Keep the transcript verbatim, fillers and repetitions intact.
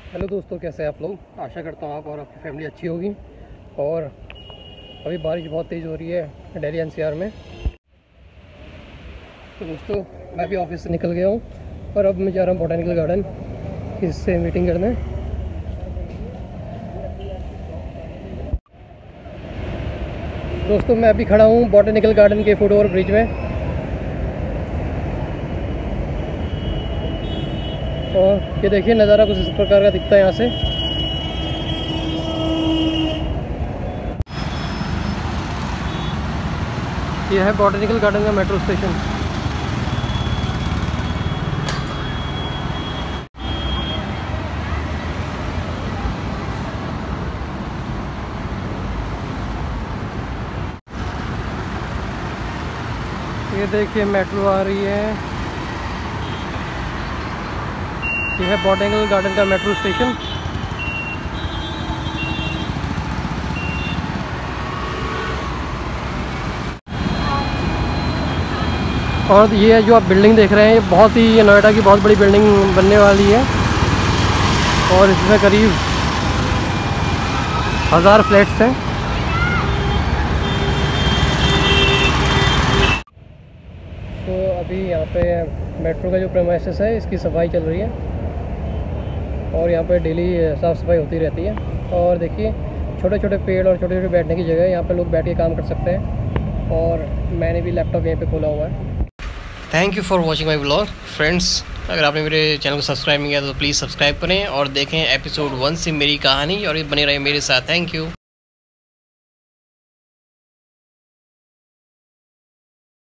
Hello दोस्तों, कैसे हैं आप लोग। आशा करता हूँ आप और आपकी फैमिली अच्छी होगी। और अभी बारिश बहुत तेज़ हो रही है दिल्ली एन सी आर में। तो दोस्तों, मैं भी ऑफिस से निकल गया हूँ और अब मैं जा रहा हूँ बॉटनिकल गार्डन इससे मीटिंग करने। दोस्तों, मैं अभी खड़ा हूँ बॉटनिकल गार्डन के फुट ओवर ब्रिज में। और ये देखिए नज़ारा कुछ इस प्रकार का दिखता है यहाँ से। ये है बॉटनिकल गार्डन का मेट्रो स्टेशन। ये देखिए मेट्रो आ रही है। ये है बॉटनिकल गार्डन का मेट्रो स्टेशन। और ये जो आप बिल्डिंग देख रहे हैं, ये बहुत ही ये नोएडा की बहुत बड़ी बिल्डिंग बनने वाली है और इसमें करीब हज़ार फ्लैट्स हैं। तो अभी यहाँ पे मेट्रो का जो प्रेमाइसेस है इसकी सफाई चल रही है और यहाँ पे डेली साफ़ सफाई होती रहती है। और देखिए छोटे छोटे पेड़ और छोटे छोटे बैठने की जगह है, यहाँ पे लोग बैठ के काम कर सकते हैं। और मैंने भी लैपटॉप यहीं पे खोला हुआ है। Thank you for watching my blog friends. अगर आपने मेरे चैनल को सब्सक्राइब नहीं किया तो प्लीज़ सब्सक्राइब करें और देखें एपिसोड वन से मेरी कहानी और ये बने रहे मेरे साथ। Thank you.